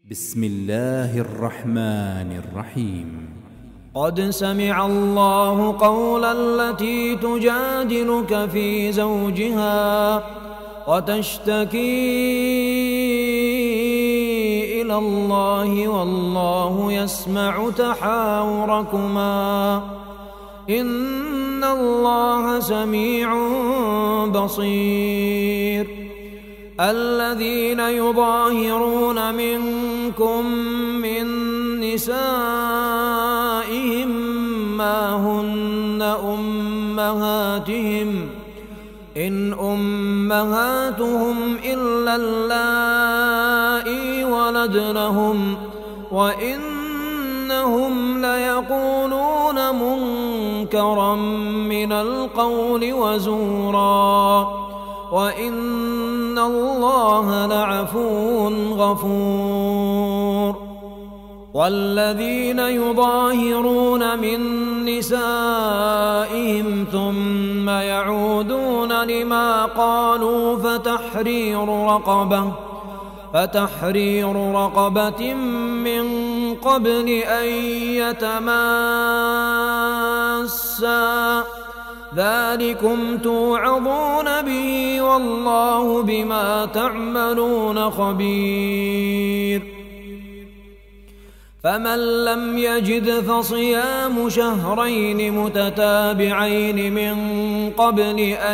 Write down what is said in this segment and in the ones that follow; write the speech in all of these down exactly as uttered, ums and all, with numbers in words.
بسم الله الرحمن الرحيم. قد سمع الله قول التي تجادلك في زوجها وتشتكي إلى الله والله يسمع تحاوركما إن الله سميع بصير. الذين يظاهرون منكم من نسائهم ما هن أمهاتهم إن أمهاتهم إلا اللائي ولدنهم وإنهم ليقولون منكرا من القول وزورا وإن الله لعفو غفور. والذين يظاهرون من نسائهم ثم يعودون لما قالوا فتحرير رقبة فتحرير رقبة من قبل أن يتماسا ذلكم توعظون به والله بما تعملون خبير. فمن لم يجد فصيام شهرين متتابعين من قبل أن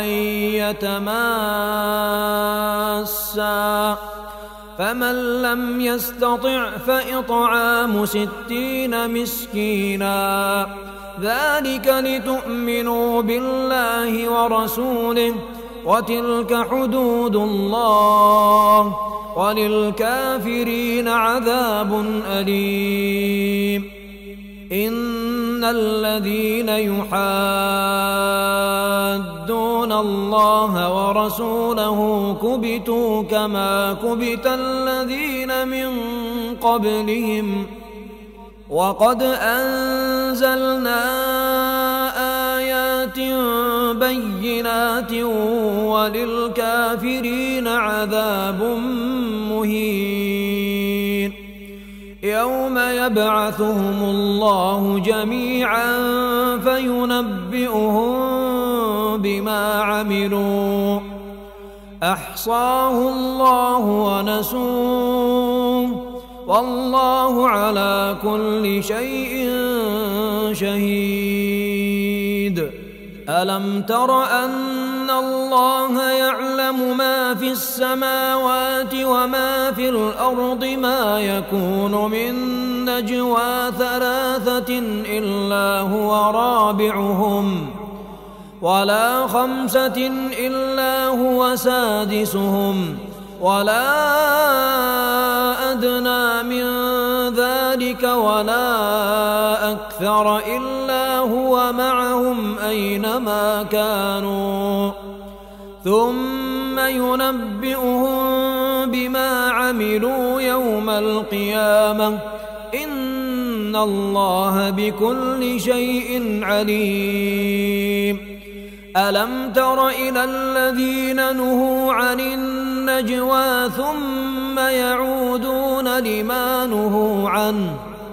يتماسا فمن لم يستطع فإطعام ستين مسكينا ذلك لتؤمنوا بالله ورسوله وتلك حدود الله وللكافرين عذاب أليم. إن الذين يحادون الله ورسوله كبتوا كما كبت الذين من قبلهم وقد أنزلنا آيات بينات وللكافرين عذاب مهين. يوم يبعثهم الله جميعا فينبئهم بما عملوا أحصاه الله ونسوه والله على كل شيء شهيد. ألم تر أن الله يعلم ما في السماوات وما في الأرض ما يكون من نجوى ثلاثة إلا هو رابعهم ولا خمسة إلا هو سادسهم ولا أدنى من ذلك ولا أكثر إلا هو معهم أينما كانوا ثم ينبئهم بما عملوا يوم القيامة إن الله بكل شيء عليم. ألم تر إلى الذين نهوا عن النجوى ثم يعودون لما نهوا عنه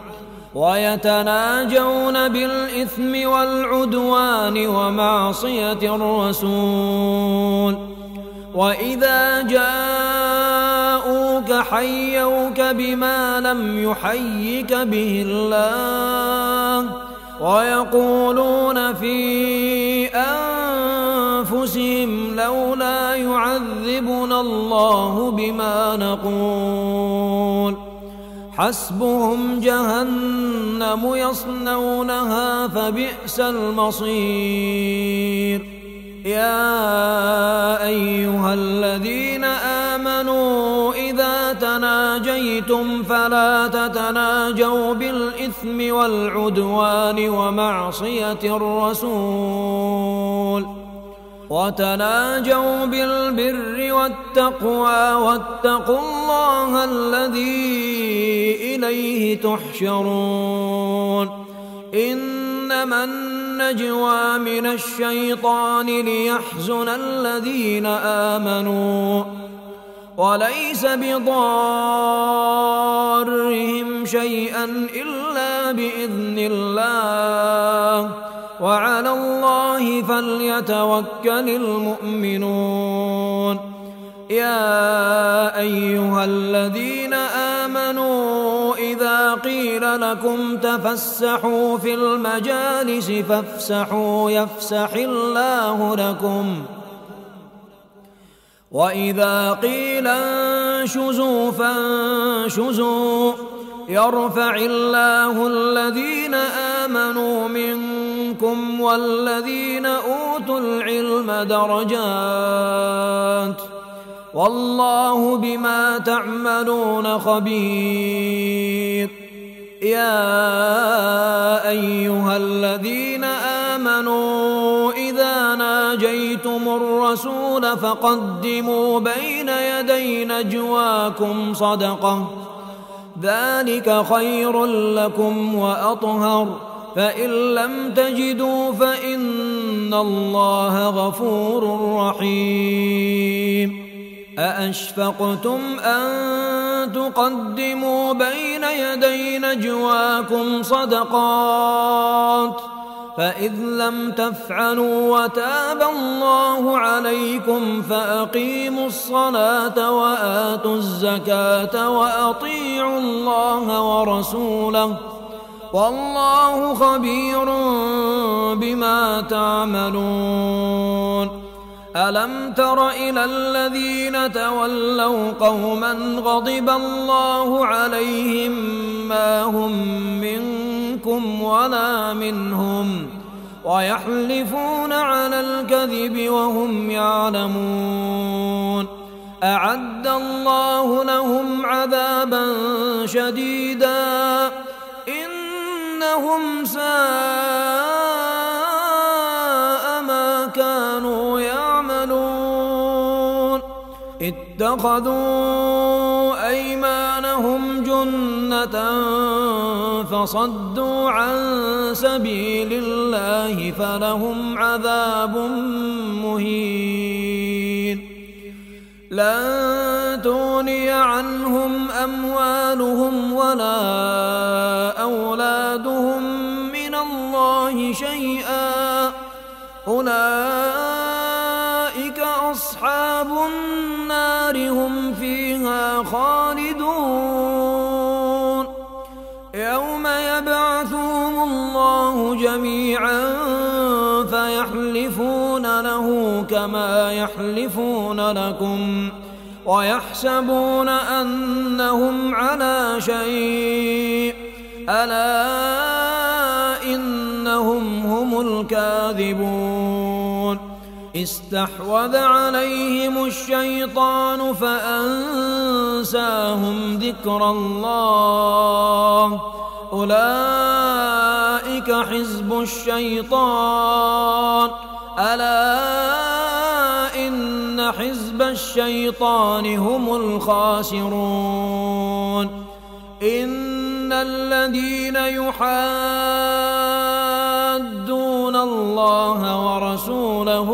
ويتناجون بالإثم والعدوان ومعصية الرسول وإذا جاءوك حيوك بما لم يحيك به الله ويقولون في أنفسهم لولا يعذبنا الله بما نقول حسبهم جهنم يصلونها فبئس المصير. يا أيها الذين آمنوا إذا تناجيتم فلا تتناجوا بالإثم والعدوان ومعصية الرسول وتناجوا بالبر والتقوى واتقوا الله الذي إليه تحشرون. إنما النجوى من الشيطان ليحزن الذين آمنوا وليس بضار شيئا إلا بإذن الله وعلى الله فليتوكل المؤمنون. يا أيها الذين آمنوا إذا قيل لكم تفسحوا في المجالس فافسحوا يفسح الله لكم وإذا قيل انشزوا فانشزوا يرفع الله الذين آمنوا منكم والذين أوتوا العلم درجات والله بما تعملون خبير. يا أيها الذين آمنوا إذا ناجيتم الرسول فقدموا بين يدي نجواكم صدقة ذلك خير لكم وأطهر فإن لم تجدوا فإن الله غفور رحيم. أأشفقتم أن تقدموا بين يدي نجواكم صدقات فإذ لم تفعلوا وتاب الله عليكم فأقيموا الصلاة وآتوا الزكاة وأطيعوا الله ورسوله والله خبير بما تعملون. ألم تر إلى الذين تولوا قوما غضب الله عليهم ما هم منكم ولا منهم ويحلفون على الكذب وهم يعلمون أعد الله لهم عذابا شديدا إنهم ساء ما كانوا يعملون. اتخذوا أيمانهم جنة فصدوا عن سبيل الله فلهم عذاب مهين. لن تغني عنهم أموالهم ولا أولادهم من الله شيئا أولئك أصحاب النار هم فيها خالدون. يوم يبعثهم الله جميعا فيحلفون له كما يحلفون لكم ويحسبون أنهم على شيء ألا إنهم هم الكاذبون. استحوذ عليهم الشيطان فأنساهم ذكر الله أولئك حزب الشيطان ألا إن حزب الشيطان هم الخاسرون. إن الذين يحادون الله ورسوله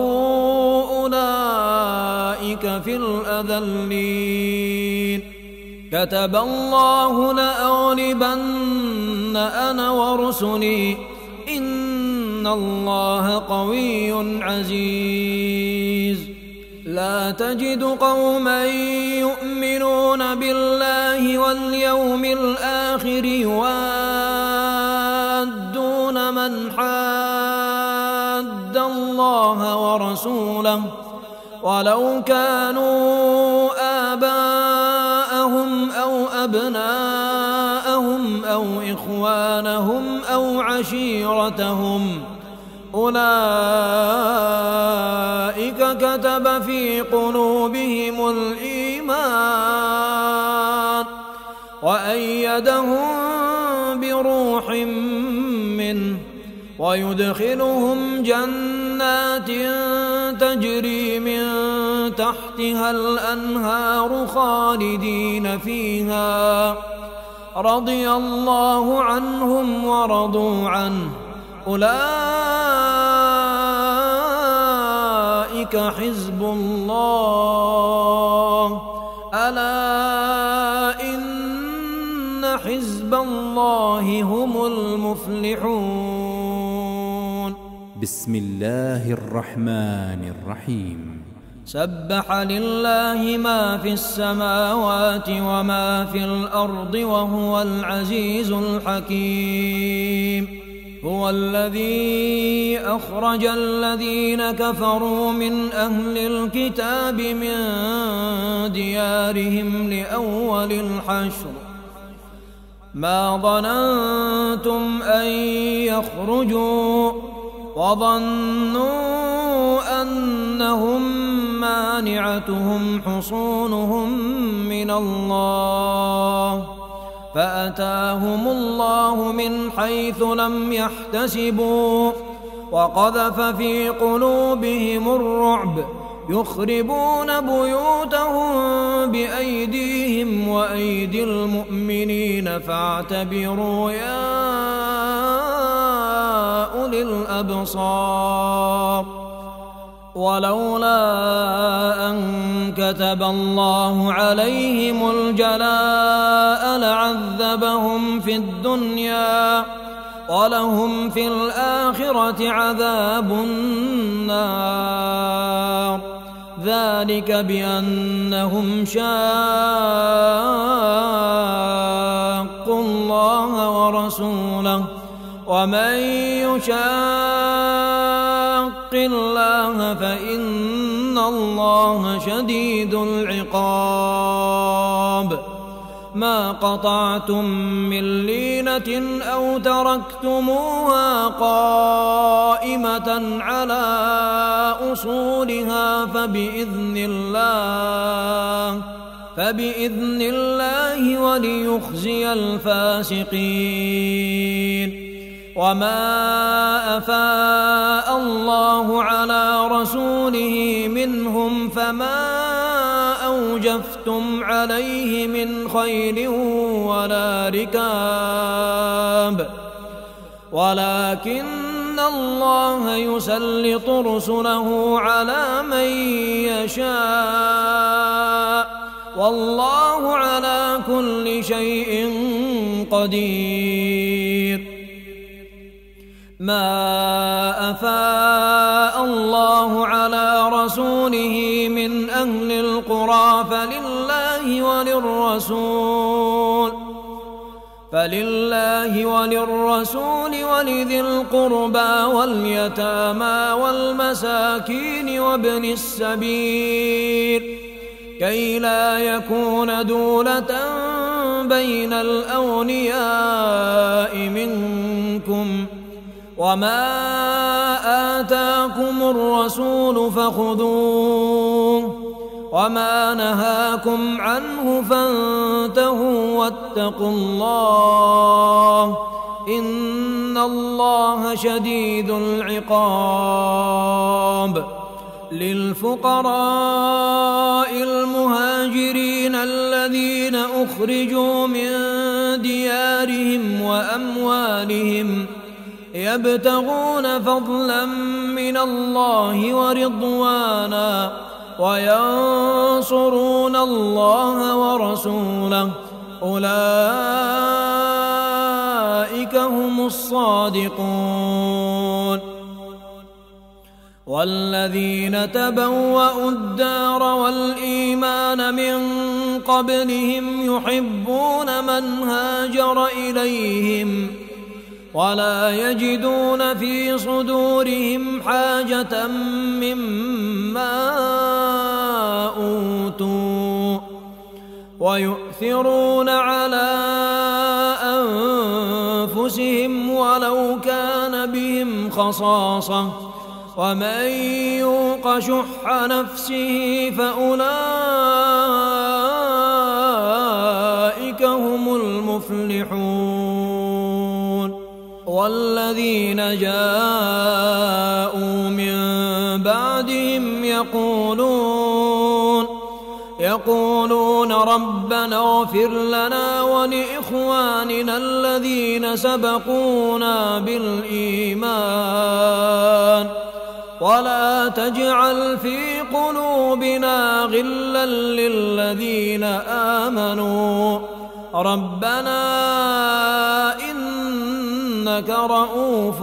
أولئك في الأذلين. كتب الله لأغلبن أنا ورسلي إن الله قوي عزيز. لا تجد قوما يؤمنون بالله واليوم الآخر يوادون من حاد الله ورسوله ولو كانوا آباءهم أو أبناءهم أو إخوانهم أو عشيرتهم أولئك كتب في قلوبهم الإيمان وأيدهم بروح منه ويدخلهم جنات تجري من تحتها الأنهار خالدين فيها رضي الله عنهم ورضوا عنه أولئك حزب الله ألا إن حزب الله هم المفلحون. بسم الله الرحمن الرحيم. سبح لله ما في السماوات وما في الأرض وهو العزيز الحكيم. هو الذي أخرج الذين كفروا من أهل الكتاب من ديارهم لأول الحشر ما ظننتم أن يخرجوا وظنوا أنهم مانعتهم حصونهم من الله فأتاهم الله من حيث لم يحتسبوا وقذف في قلوبهم الرعب يخربون بيوتهم بأيديهم وأيدي المؤمنين فاعتبروا يا أولي الأبصار. ولولا أن كتب الله عليهم الجلاء لعذبهم في الدنيا ولهم في الآخرة عذاب النار ذلك بأنهم شاقوا الله ورسوله ومن يشاق الله فإن الله شديد العقاب. ما قطعتم من لينة أو تركتموها قائمة على أصولها فبإذن الله فبإذن الله وليخزي الفاسقين. وما أفاء الله على رسوله منهم فما أوجفتم عليه من خيل ولا ركاب ولكن الله يسلط رسله على من يشاء والله على كل شيء قدير. ما أفاء الله على رسوله من أهل القرى فلله وللرسول فلله وللرسول ولذي القربى واليتامى والمساكين وابن السبيل كي لا يكون دولة بين الأغنياء منكم وما آتاكم الرسول فخذوه وما نهاكم عنه فانتهوا واتقوا الله إن الله شديد العقاب. للفقراء المهاجرين الذين أخرجوا من ديارهم وأموالهم يبتغون فضلا من الله ورضوانا وينصرون الله ورسوله أولئك هم الصادقون. والذين تبوأوا الدار والإيمان من قبلهم يحبون من هاجر إليهم ولا يجدون في صدورهم حاجة مما أوتوا ويؤثرون على أنفسهم ولو كان بهم خصاصة ومن يوق شح نفسه فأولئك هم المفلحون. والذين جاءوا من بعدهم يقولون يقولون ربنا اغفر لنا ولإخواننا الذين سبقونا بالإيمان ولا تجعل في قلوبنا غلا للذين آمنوا ربنا إنك رؤوف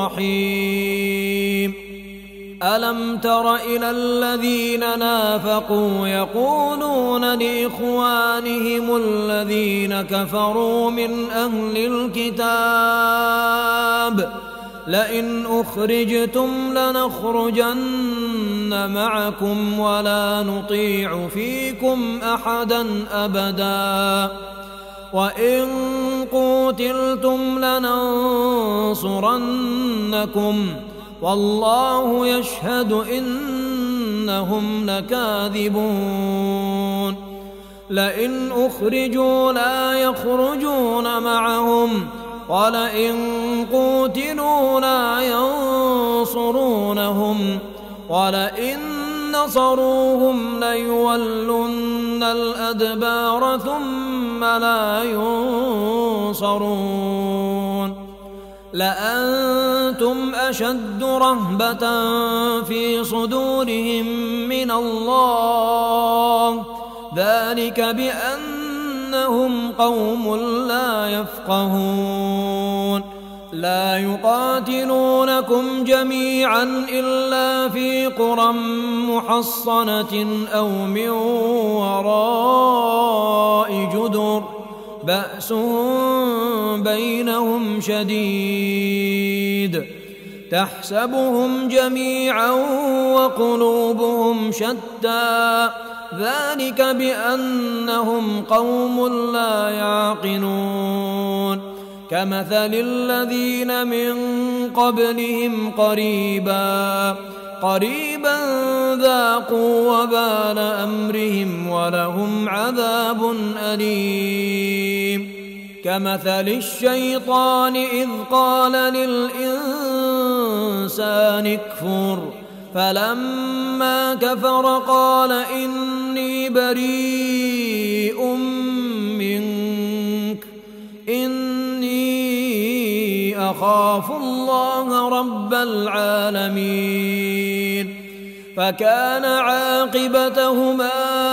رحيم ألم تر إلى الذين نافقوا يقولون لإخوانهم الذين كفروا من أهل الكتاب لئن أخرجتم لنخرجن معكم ولا نطيع فيكم أحدا أبدا وإن قوتلتم لننصرنكم والله يشهد إنهم لكاذبون لئن أخرجوا لا يخرجون معهم ولئن قوتلوا لا ينصرونهم ولئن نصروهم ليولن الأدبار ثم لا ينصرون لأنتم أشد رهبة في صدورهم من الله ذلك بأنهم قوم لا يفقهون لا يقاتلونكم جميعا إلا في قرى محصنة أو من وراء جدر بأسهم بينهم شديد تحسبهم جميعا وقلوبهم شتى ذلك بأنهم قوم لا يعقلون كمثل الذين من قبلهم قريبا قريبا ذاقوا وبال أمرهم ولهم عذاب أليم كمثل الشيطان إذ قال للإنسان اكفر فلما كفر قال إني بريء منك إني أخاف الله رب العالمين فكان عاقبتهما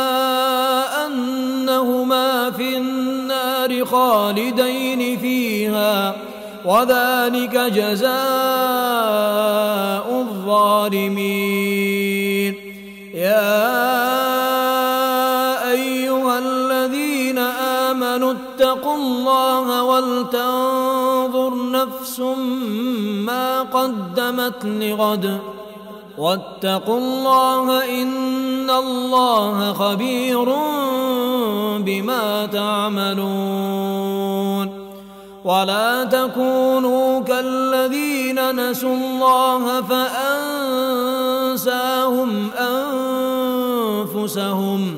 أنهما في النار خالدين فيها وذلك جزاء الظالمين يا أيها الذين آمنوا اتقوا الله ولتنظر نفس ما قدمت لغد واتقوا الله إن الله خبير بما تعملون ولا تكونوا كالذين نسوا الله فأنساهم أنفسهم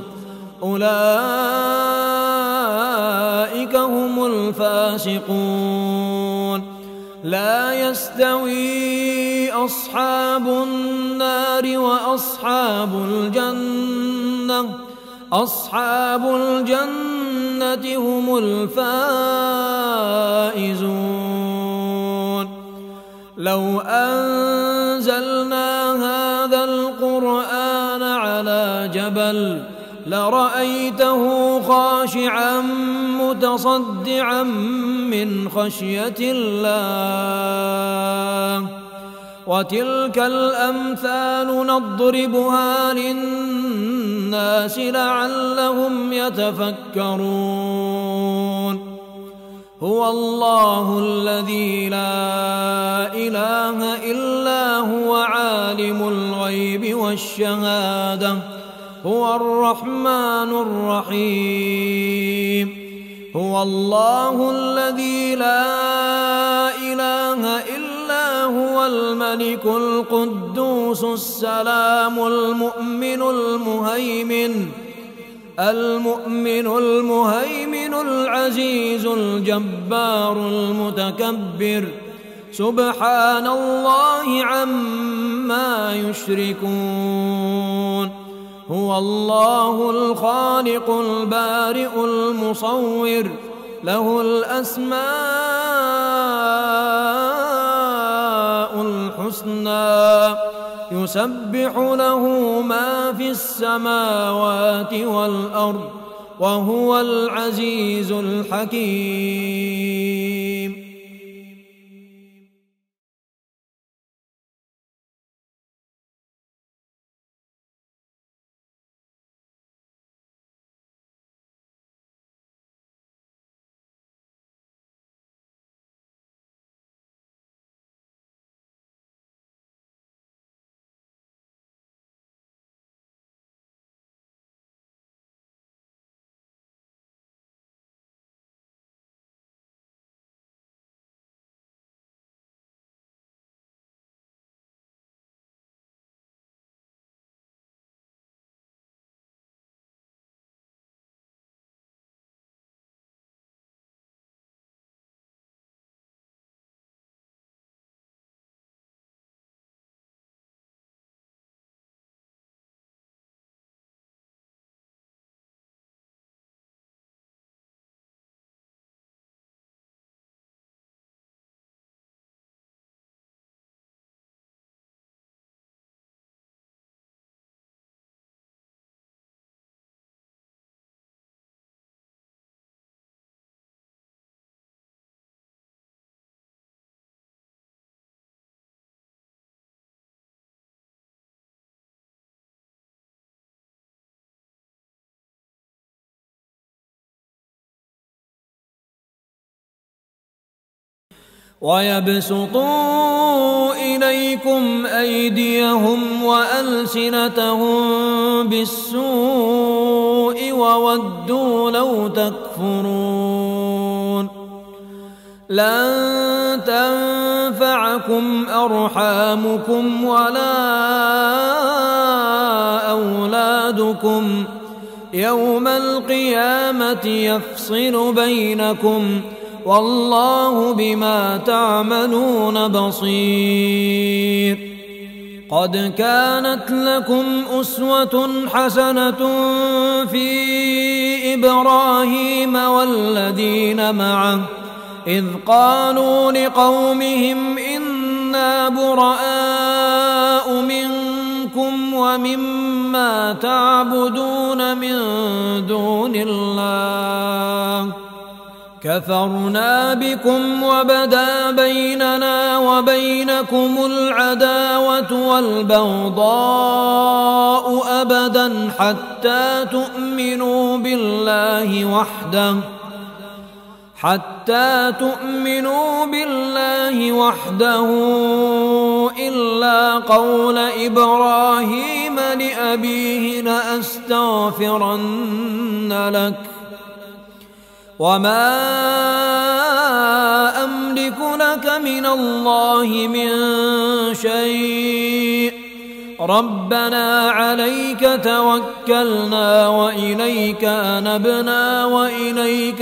أولئك هم الفاسقون لا يستوي أصحاب النار وأصحاب الجنة أصحاب الجنة هم الفائزون لو أنزلنا هذا القرآن على جبل لرأيته خاشعا متصدعا من خشية الله وتلك الأمثال نضربها للناس لعلهم يتفكرون هو الله الذي لا إله إلا هو عالم الغيب والشهادة هو الرحمن الرحيم هو الله الذي لا إله إلا هو الملك القدوس السلام المؤمن المهيمن المؤمن المهيمن العزيز الجبار المتكبر سبحان الله عما يشركون هو الله الخالق البارئ المصور له الأسماء الحسنى يسبح له ما في السماوات والأرض وهو العزيز الحكيم. ويبسطوا إليكم أيديهم وألسنتهم بالسوء وودوا لو تكفرون. لن تنفعكم أرحامكم ولا أولادكم يوم القيامة يفصل بينكم والله بما تعملون بصير. قد كانت لكم أسوة حسنة في إبراهيم والذين معه إذ قالوا لقومهم إنا براء منكم ومما تعبدون من دون الله كفرنا بكم وبدا بيننا وبينكم العداوة والبغضاء أبدا حتى تؤمنوا بالله وحده حتى تؤمنوا بالله وحده إلا قول إبراهيم لأبيه لأستغفرن لك وما أملك لك من الله من شيء ربنا عليك توكلنا وإليك أنبنا وإليك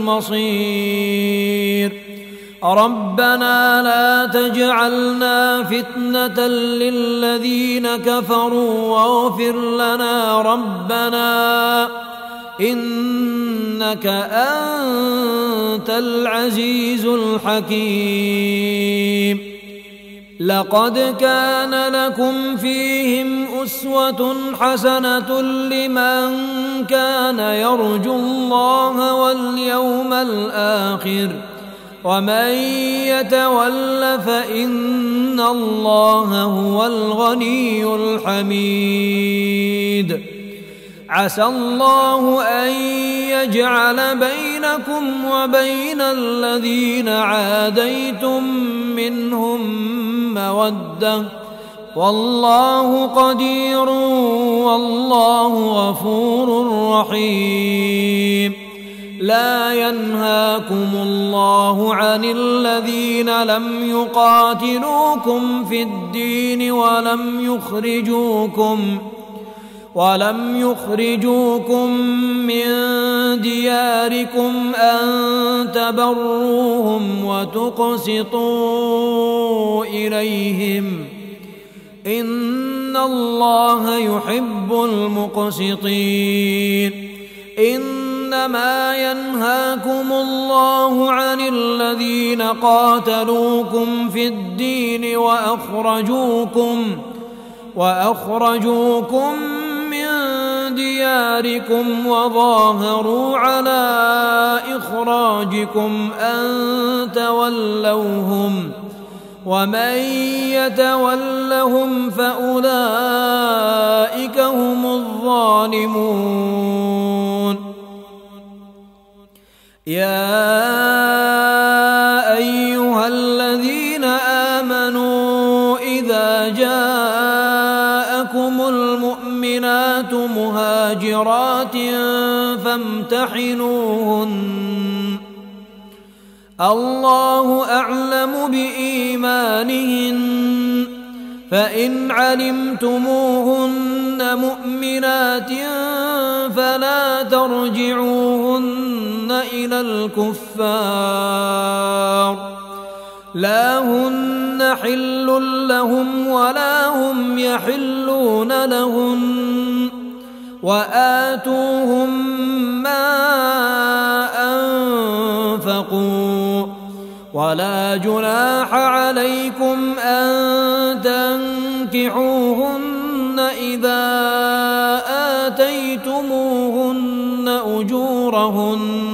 المصير. ربنا لا تجعلنا فتنة للذين كفروا واغفر لنا ربنا إنك أنت العزيز الحكيم. لقد كان لكم فيهم أسوة حسنة لمن كان يرجو الله واليوم الآخر ومن يتول فإن الله هو الغني الحميد. عسى الله أن يجعل بينكم وبين الذين عاديتم منهم مودة والله قدير والله غفور رحيم. لا ينهاكم الله عن الذين لم يقاتلوكم في الدين ولم يخرجوكم ولم يخرجوكم من دياركم أن تبروهم وتقسطوا إليهم إن الله يحب المقسطين. إنما ينهاكم الله عن الذين قاتلوكم في الدين وأخرجوكم وأخرجوكم من دياركم وظاهروا على إخراجكم أن تولوهم ومن يتولهم فأولئك هم الظالمون يا أيها الذين آمنوا إذا جاءكم المؤمنات مهاجرات فامتحنوهن الله أعلم بإيمانهن فإن علمتموهن مؤمنات فلا ترجعوهن إلى الكفار لا هن حل لهم ولا هم يحلون لهن وآتوهم ما أنفقوا ولا جناح عليكم أن تنكحوهن إذا آتيتموهن أجورهن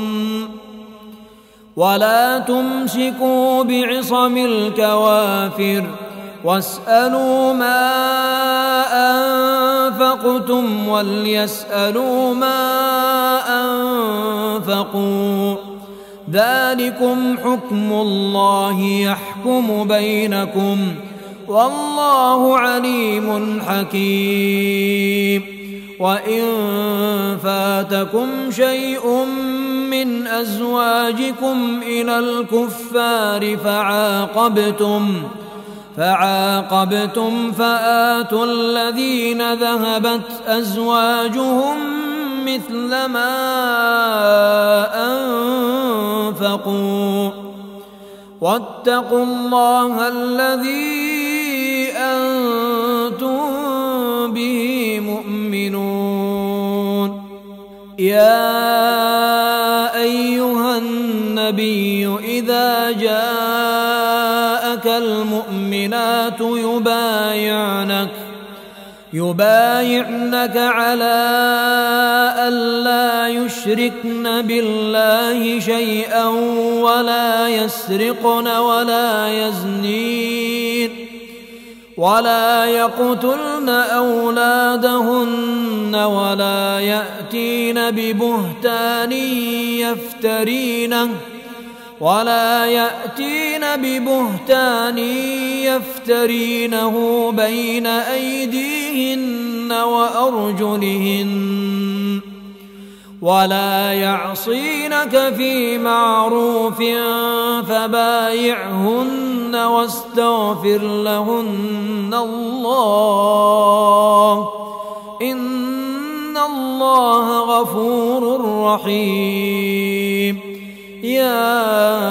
ولا تمسكوا بعصم الكوافر واسألوا ما أنفقتم وليسألوا ما أنفقوا ذلكم حكم الله يحكم بينكم والله عليم حكيم وإن فاتكم شيء من أزواجكم إلى الكفار فعاقبتم فعاقبتم فآتوا الذين ذهبت أزواجهم مثل ما أنفقوا واتقوا الله الذي أنتم به مؤمنون يا أيها النبي إذا جاءك المؤمنات يبايعنك يبايعنك على ألا يشركن بالله شيئا ولا يسرقن ولا يزنين ولا يقتلن أولادهن ولا يأتين ببهتان يفترينه ولا يأتين ببهتان يفترينه بين أيديهن وأرجلهن ولا يعصينك في معروف فبايعهن واستغفر لهن الله إن الله غفور رحيم يا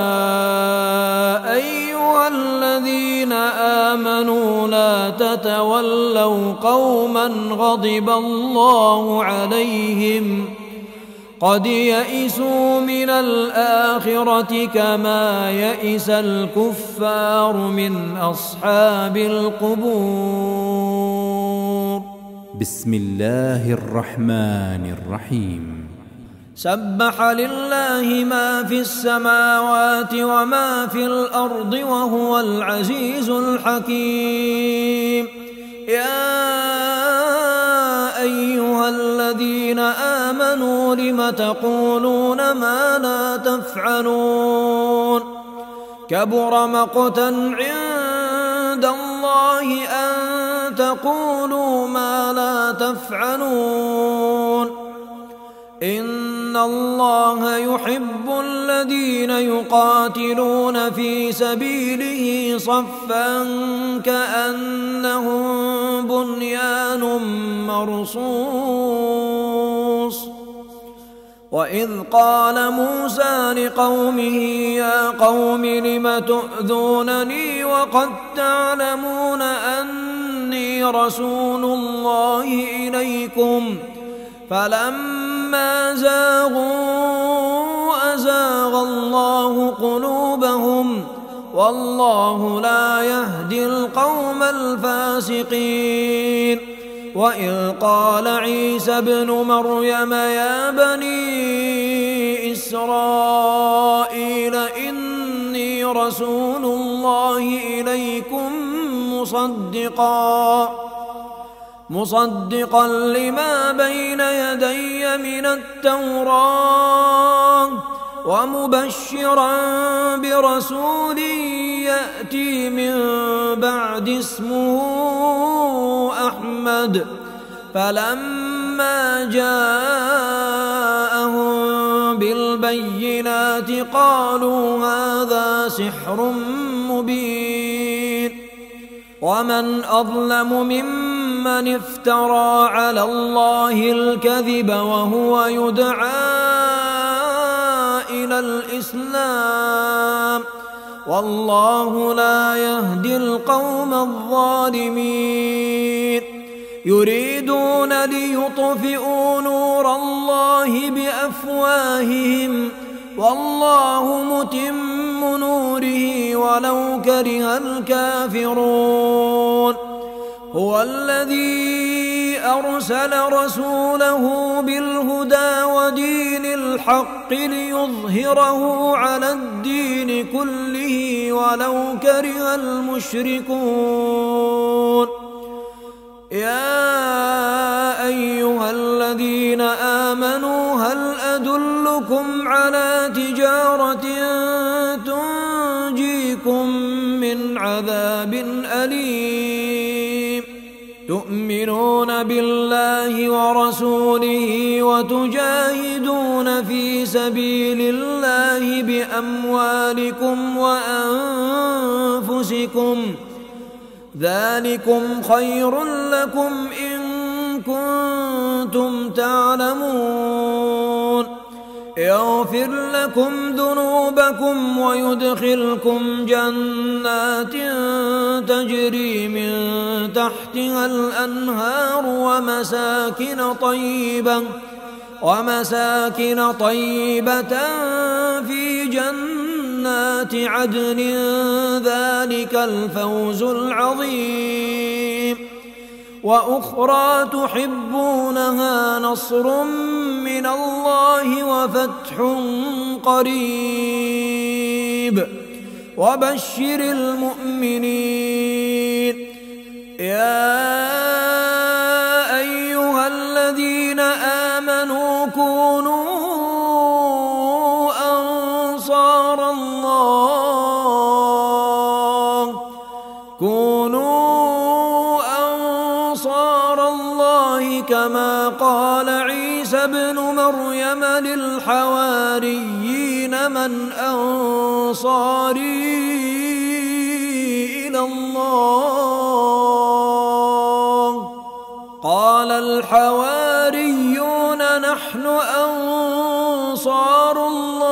أيها الذين آمنوا لا تتولوا قوما غضب الله عليهم قد يئسوا من الآخرة كما يئس الكفار من أصحاب القبور بسم الله الرحمن الرحيم سبح لله ما في السماوات وما في الأرض وهو العزيز الحكيم يا أيها الذين آمنوا لم تقولون ما لا تفعلون كبر مقتا عند الله أن تقولوا ما لا تفعلون إن الله يحب الذين يقاتلون في سبيله صفا كأنهم بنيان مرصوص وإذ قال موسى لقومه يا قوم لم تؤذونني وقد تعلمون أني رسول الله إليكم فلما زاغوا أزاغ الله قلوبهم والله لا يهدي القوم الفاسقين وإذ قال عيسى ابن مريم يا بني إسرائيل إني رسول الله إليكم مصدقا مصدقا لما بين يدي من التوراة ومبشرا برسول يأتي من بعد اسمه أحمد. فلما جاءهم بالبينات قالوا هذا سحر مبين. ومن أظلم ممن افترى على الله الكذب وهو يدعى إلى الإسلام والله لا يهدي القوم الظالمين. يريدون ليطفئوا نور الله بأفواههم والله متم نوره ولو كره الكافرون. هو الذي أرسل رسوله بالهدى ودين الحق ليظهره على الدين كله ولو كره المشركون. يا أيها الذين آمنوا هل أدلكم على تجارة تنجيكم من عذاب أليم تؤمنون بالله ورسوله وتجاهدون في سبيل الله بأموالكم وأنفسكم ذلكم خير لكم إن كنتم تعلمون. يغفر لكم ذنوبكم ويدخلكم جنات تجري من تحتها الأنهار ومساكن طيبة ومساكن طيبة في جنات عدن ذلك الفوز العظيم. وأخرى تحبونها نصر من الله وفتح قريب وبشر المؤمنين. يا أيها الذين آمنوا كونوا أنصار الله كونوا كما قال عيسى ابن مريم للحواريين من أنصاري إلى الله قال الحواريون نحن أنصار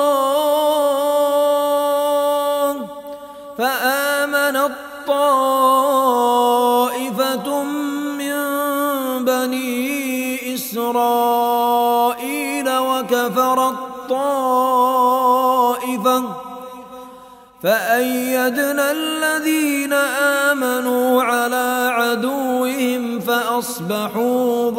الله. فآمنت طائفة بني إسرائيل وكفرت طائفة فأيدنا الذين آمنوا على عدوهم فأصبحوا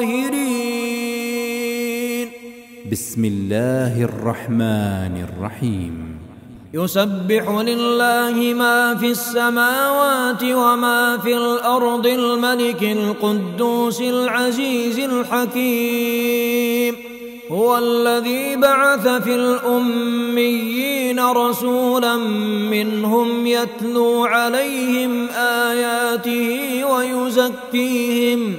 ظاهرين. بسم الله الرحمن الرحيم. يسبح لله ما في السماوات وما في الأرض الملك القدوس العزيز الحكيم. هو الذي بعث في الأميين رسولا منهم يتلو عليهم آياته ويزكيهم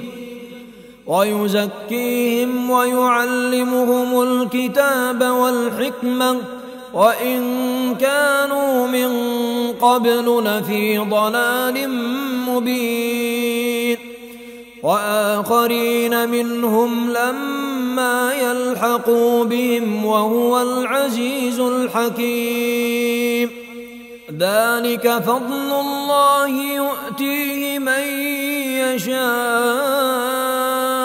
ويزكيهم ويعلمهم الكتاب والحكمة وإن كانوا من قبل لفي ضلال مبين. وآخرين منهم لما يلحقوا بهم وهو العزيز الحكيم. ذلك فضل الله يؤتيه من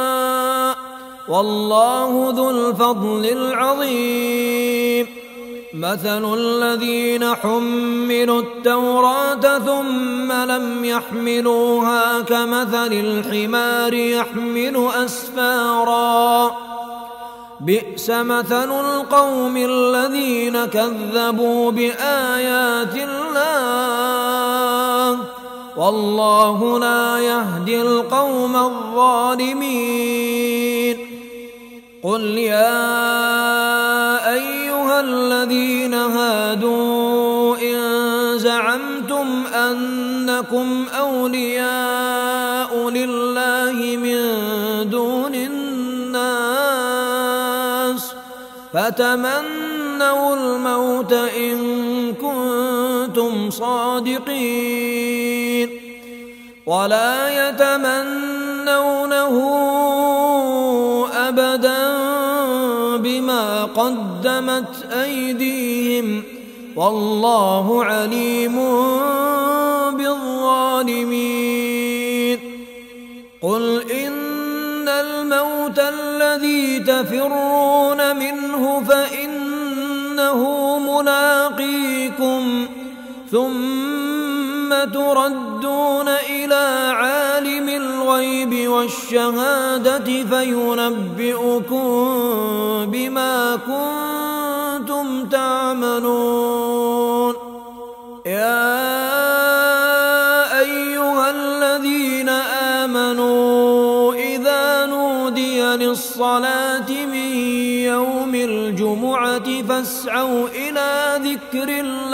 يشاء والله ذو الفضل العظيم. مثل الذين حملوا التوراة ثم لم يحملوها كمثل الحمار يحمل أسفارا بئس مثل القوم الذين كذبوا بآيات الله والله لا يهدي القوم الظالمين. قل يا أيها الذين هادوا إن زعمتم أنكم أولياء لله من دون الناس فتمنوا الموت إن كنتم صادقين ولا يتمنونه أبدا بما قدمت أيديهم والله عليم بالظالمين. قل إن الموت الذي تفرون منه فإنه ملاقيكم ثم تردون إلى عالم الغيب والشهادة فينبئكم بما كنتم تعملون. يا أيها الذين آمنوا إذا نودي للصلاة من يوم الجمعة فاسعوا إلى ذكر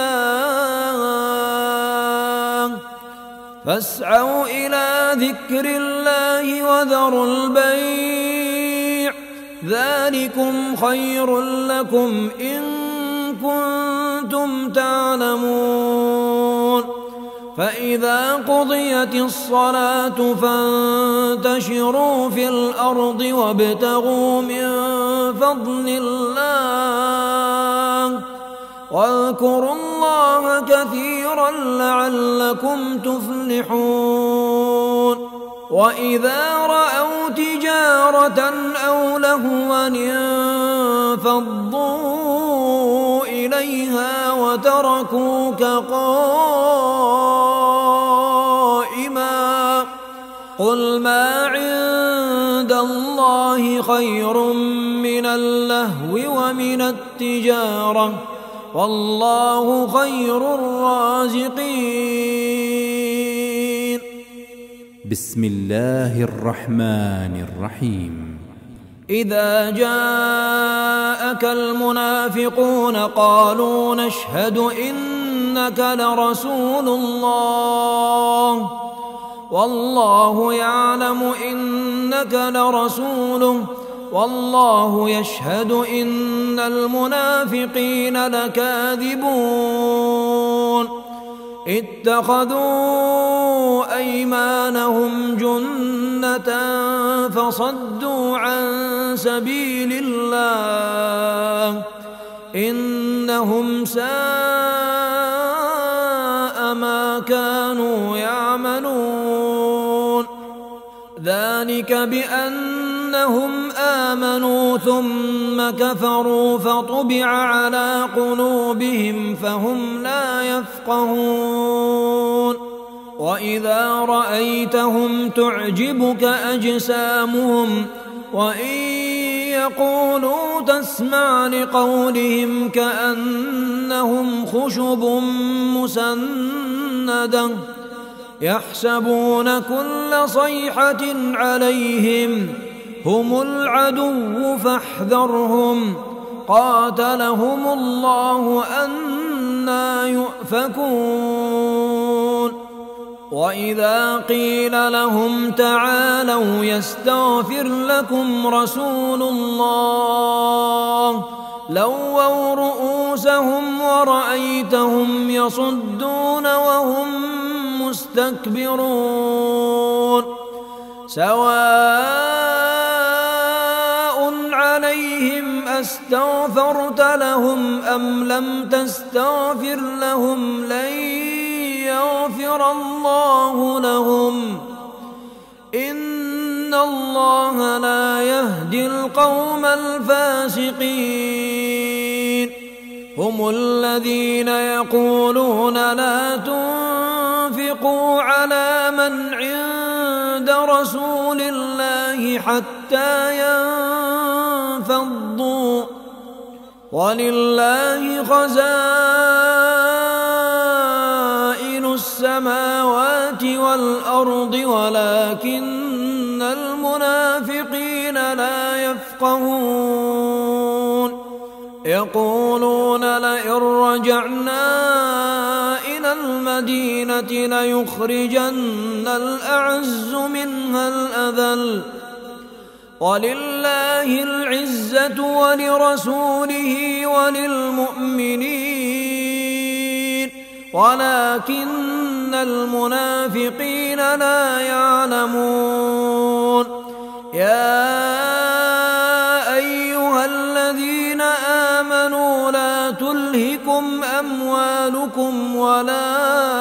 الله فاسعوا إلى ذكر الله وذروا البيع ذلكم خير لكم إن كنتم تعلمون. فإذا قضيت الصلاة فانتشروا في الأرض وابتغوا من فضل الله واذكروا الله كثيرا لعلكم تفلحون. وإذا رأوا تجارة أو لهوا انفضوا إليها وتركوك قائما قل ما عند الله خير من اللهو ومن التجارة والله خير الرازقين. بسم الله الرحمن الرحيم. إذا جاءك المنافقون قالوا نشهد إنك لرسول الله والله يعلم إنك لرسوله والله يشهد إن المنافقين لكاذبون. اتخذوا أيمانهم جنة فصدوا عن سبيل الله إنهم ساء ما كانوا يعملون. ذلك بأنهم آمنوا ثم كفروا فطبع على قلوبهم فهم لا يفقهون. وإذا رأيتهم تعجبك أجسامهم وإن يقولوا تسمع لقولهم كأنهم خشب مسندة يحسبون كل صيحة عليهم هم العدو فاحذرهم قاتلهم الله أنى يؤفكون. وإذا قيل لهم تعالوا يستغفر لكم رسول الله لووا رؤوسهم ورأيتهم يصدون وهم مستكبرون. سواء عليهم أستغفرت لهم أم لم تستغفر لهم لن يغفر الله لهم إن الله لا يهدي القوم الفاسقين. هم الذين يقولون لا تنفقوا على من عند رسول الله حتى ينفضوا ولله خزائن السماوات والأرض ولكن المنافقين لا يفقهون يقولون لئن رجعنا إلى المدينة ليخرجن الأعز منها الأذل ولله العزة ولرسوله وللمؤمنين ولكن المنافقين لا يعلمون يا أيها الذين آمنوا لا تلهكم أموالكم ولا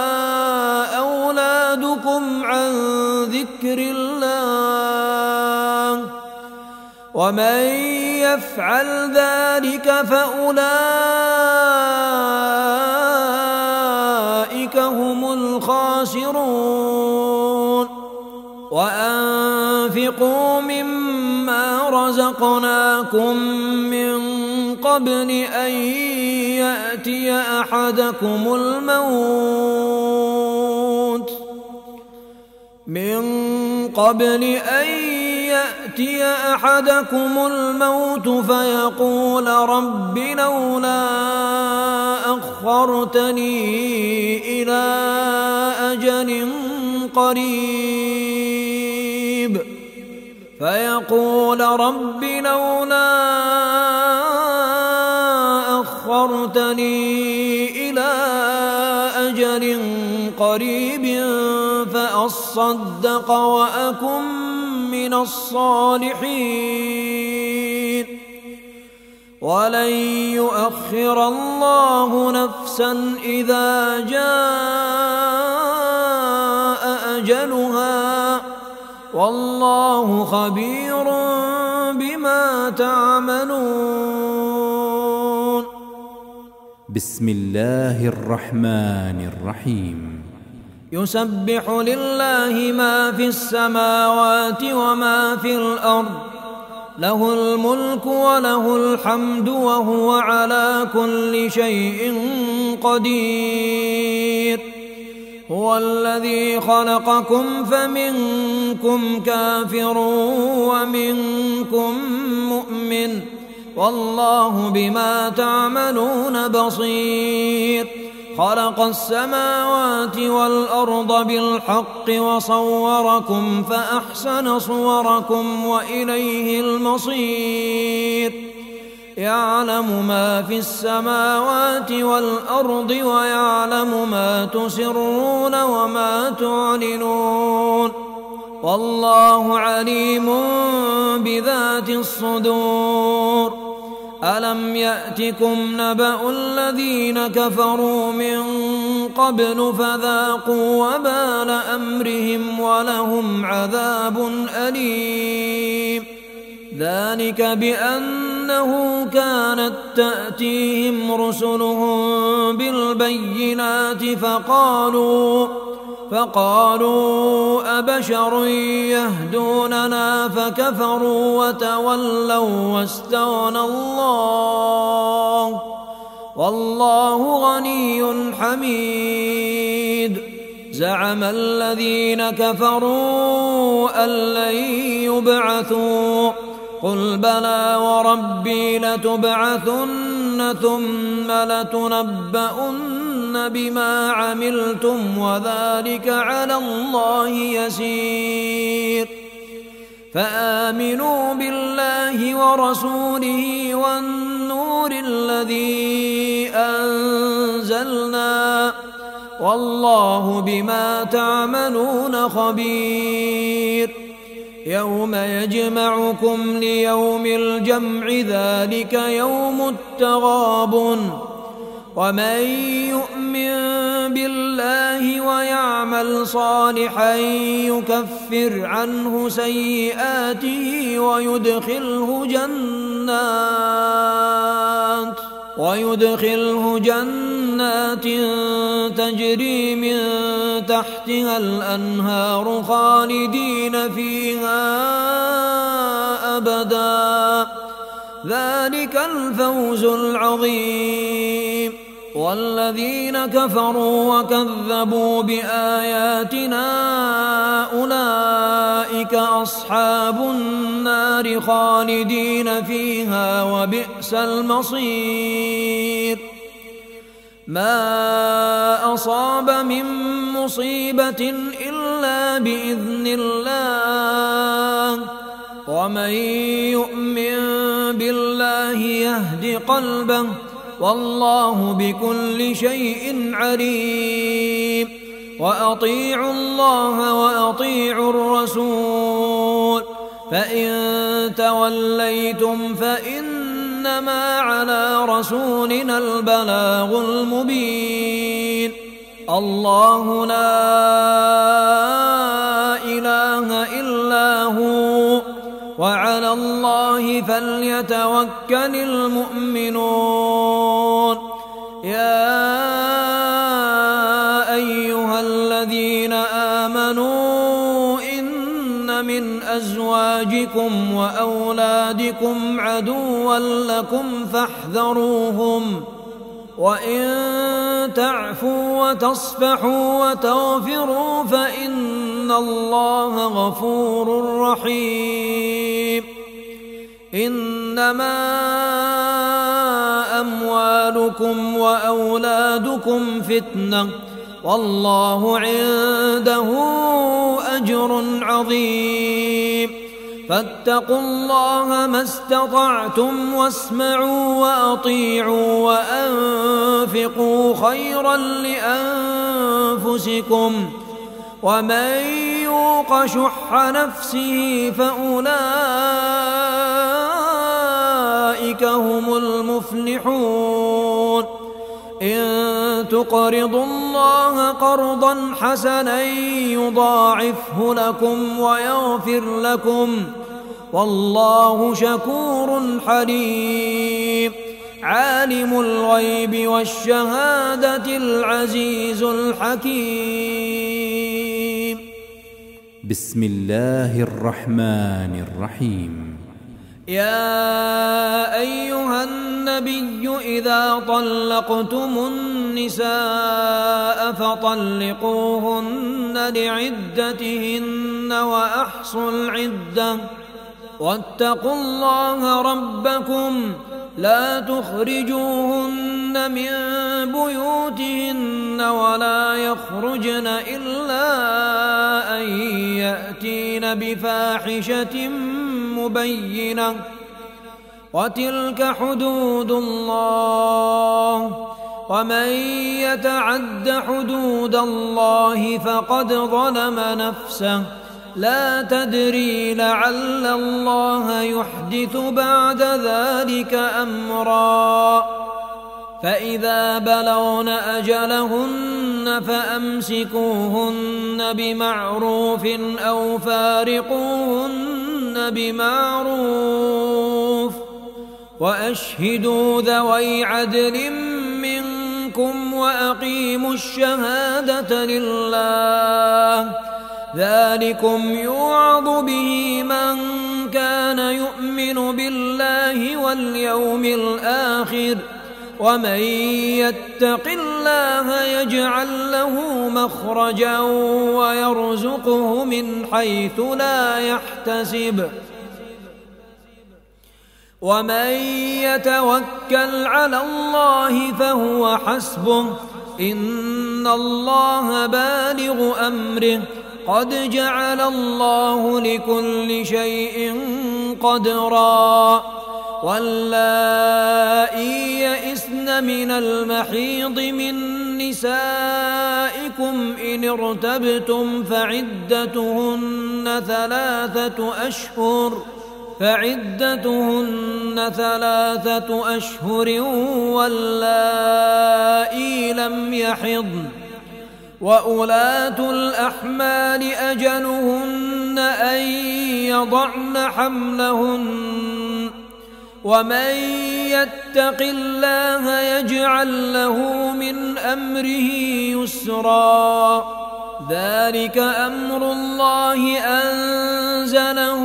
أولادكم عن ذكر الله ومن يفعل ذلك فأولئك هم الخاسرون وأنفقوا مما رزقناكم من قبل أن يأتي أحدكم الموت من قبل أن يأتي أحدكم الموت فيقول رب لولا أخرتني إلى أجل قريب فيقول رب لولا أخرتني إلى أجل قريب فأصدق وأكن من الصالحين ولن يؤخر الله نفسا إذا جاء أجلها والله خبير بما تعملون. بسم الله الرحمن الرحيم. يسبح لله ما في السماوات وما في الأرض له الملك وله الحمد وهو على كل شيء قدير. هو الذي خلقكم فمنكم كافر ومنكم مؤمن والله بما تعملون بصير. خلق السماوات والأرض بالحق وصوركم فأحسن صوركم وإليه المصير. يعلم ما في السماوات والأرض ويعلم ما تسرون وما تعلنون والله عليم بذات الصدور. ألم يأتكم نبأ الذين كفروا من قبل فذاقوا وبال أمرهم ولهم عذاب أليم. ذلك بأنه كانت تأتيهم رسلهم بالبينات فقالوا فقالوا أبشر يهدوننا فكفروا وتولوا واستغنى الله والله غني حميد. زعم الذين كفروا أن لن يبعثوا قل بلى وربي لتبعثن ثم لتنبؤن بما عملتم وذلك على الله يسير. فآمنوا بالله ورسوله والنور الذي أنزلنا والله بما تعملون خبير. يوم يجمعكم ليوم الجمع ذلك يوم التغابن. ومن يؤمن بالله ويعمل صالحا يكفر عنه سيئاته ويدخله جنات ويدخله جنات تجري من تحتها الأنهار خالدين فيها أبدا، ذلك الفوز العظيم. والذين كفروا وكذبوا بآياتنا أولئك أصحاب النار خالدين فيها وبئس المصير. ما أصاب من مصيبة إلا بإذن الله، ومن يؤمن بالله يهد قلبه، والله بكل شيء عليم. وأطيعوا الله وأطيعوا الرسول، فإن توليتم فإنما على رسولنا البلاغ المبين. الله لا إله إلا هو، وعلى الله فليتوكل المؤمنون. يا أيها الذين آمنوا إن من أزواجكم وأولادكم عدوا لكم فاحذروهم، وإن تعفوا وتصفحوا وتغفروا فإن الله غفور رحيم. إنما أموالكم وأولادكم فتنة، والله عنده أجر عظيم. فاتقوا الله ما استطعتم واسمعوا وأطيعوا وأنفقوا خيرا لأنفسكم، ومن يوق شح نفسه فأولئك هم المفلحون. إن تقرضوا الله قرضا حسنا يضاعفه لكم ويغفر لكم، والله شكور حليم. عالم الغيب والشهادة العزيز الحكيم. بسم الله الرحمن الرحيم. يا أيها النبي إذا طلقتم النساء فطلقوهن لعدتهن وأحصوا العدة، واتقوا الله ربكم لا تخرجوهن من بيوتهن ولا يخرجن إلا أن يأتين بفاحشة مبينة، وتلك حدود الله، ومن يتعد حدود الله فقد ظلم نفسه. لا تدري لعل الله يحدث بعد ذلك أمرا. فإذا بلغن أجلهن فأمسكوهن بمعروف أو فارقوهن بمعروف، وأشهدوا ذوي عدل منكم وأقيموا الشهادة لله. ذلكم يوعظ به من كان يؤمن بالله واليوم الآخر، ومن يتق الله يجعل له مخرجا ويرزقه من حيث لا يحتسب، ومن يتوكل على الله فهو حسبه، إن الله بالغ أمره، قد جعل الله لكل شيء قدرا. واللائي يئسن من المحيض من نسائكم إن ارتبتم فعدتهن ثلاثة أشهر فعدتهن ثلاثة أشهر واللائي لم يحضن، وأولاة الأحمال أجلهن أن يضعن حملهن، ومن يتق الله يجعل له من أمره يسرا ذلك أمر الله أنزله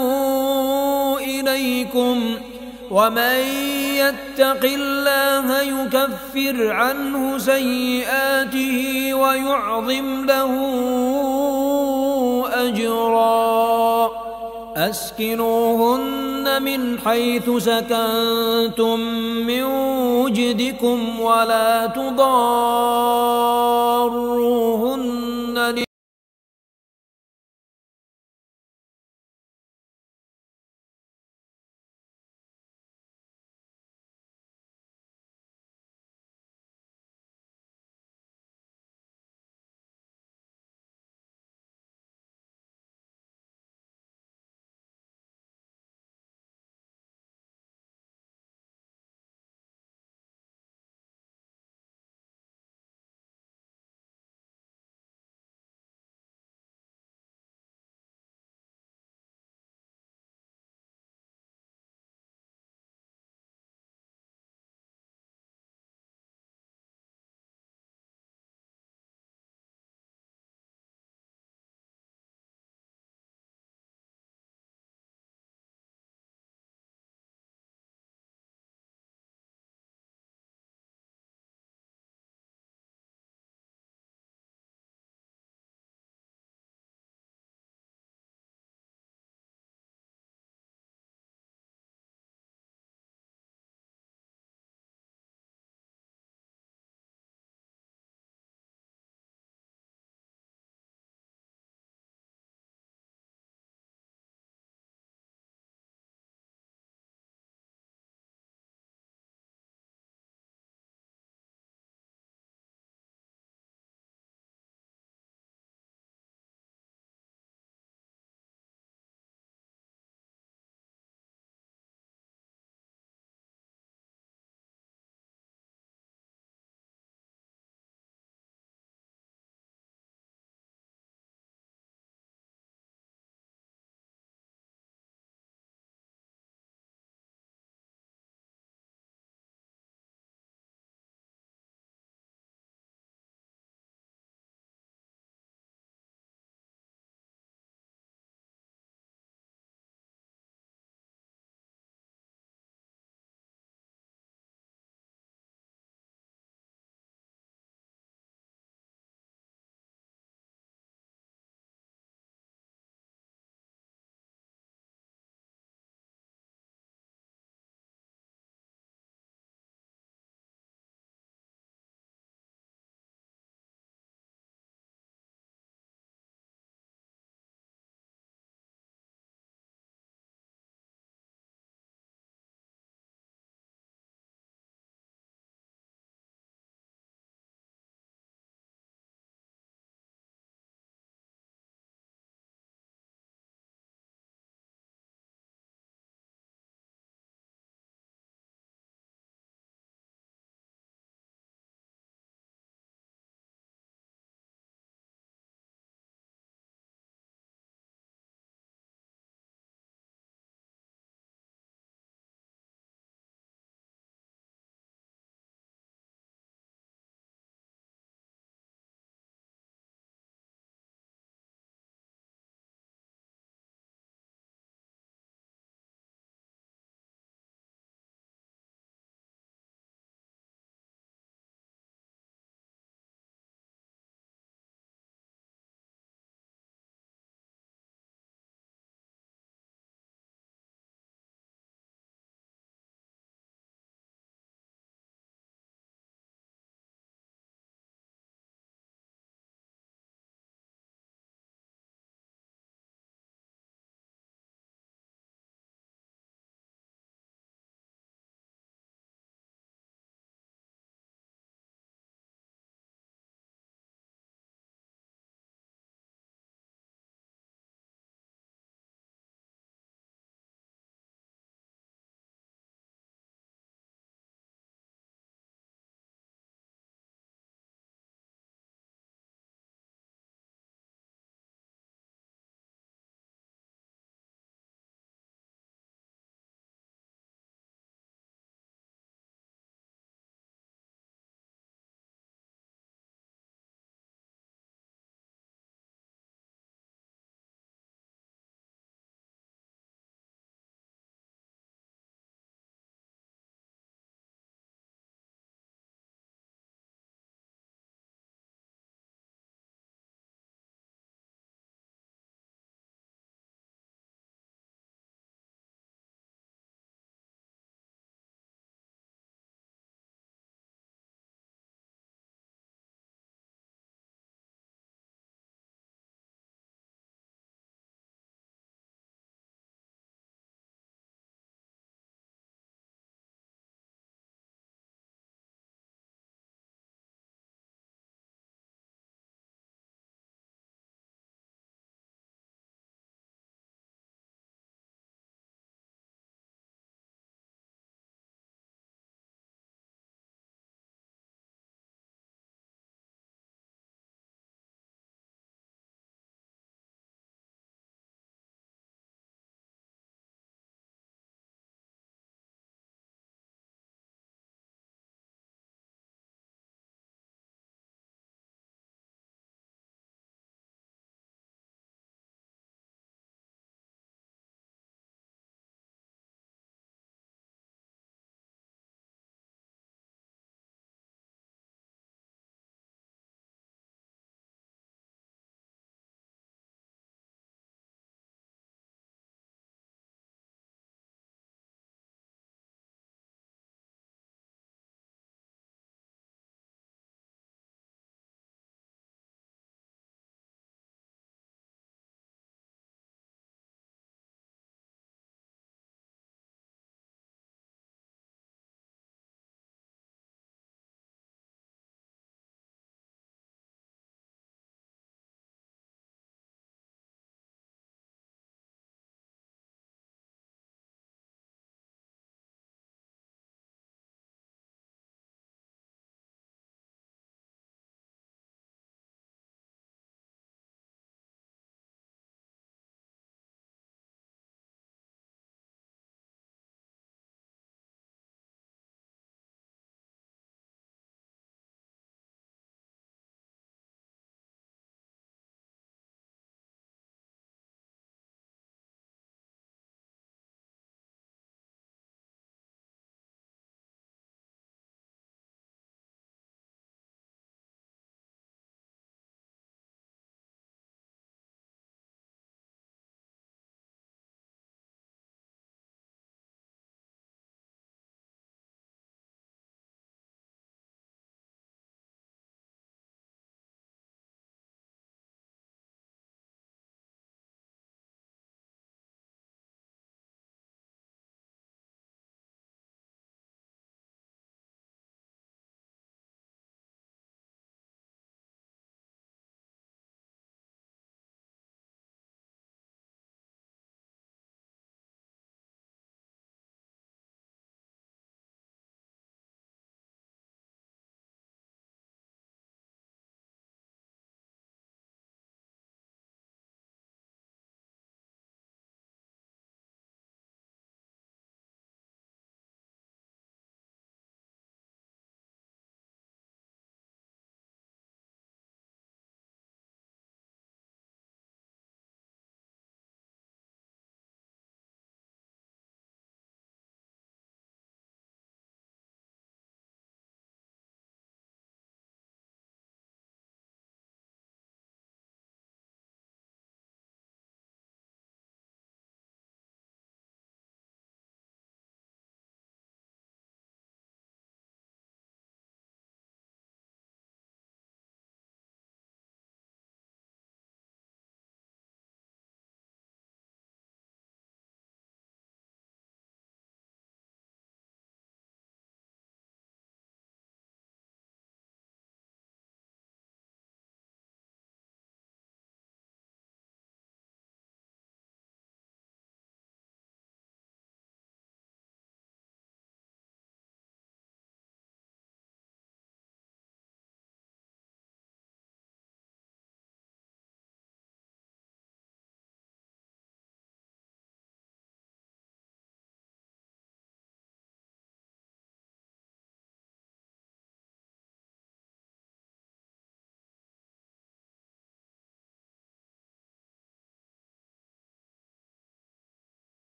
إليكم ومن يتق الله يكفر عنه سيئاته ويعظم له أجرا أسكنوهن من حيث سكنتم من وجدكم ولا تضاروهن